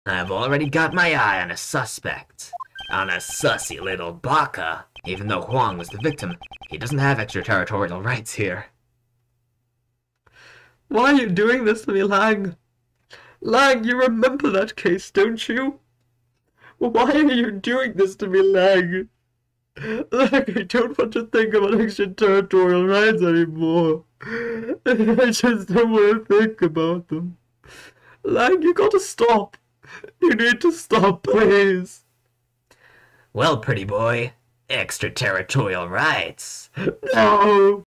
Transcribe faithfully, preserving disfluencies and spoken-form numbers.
I've already got my eye on a suspect. On a sussy little baka. Even though Huang was the victim, he doesn't have extraterritorial rights here. Why are you doing this to me, Lang? Lang, you remember that case, don't you? Why are you doing this to me, Lang? Lang, I don't want to think about extraterritorial rights anymore. I just don't want to think about them. Lang, you gotta stop. You need to stop, please. Well, pretty boy, extraterritorial rights. No.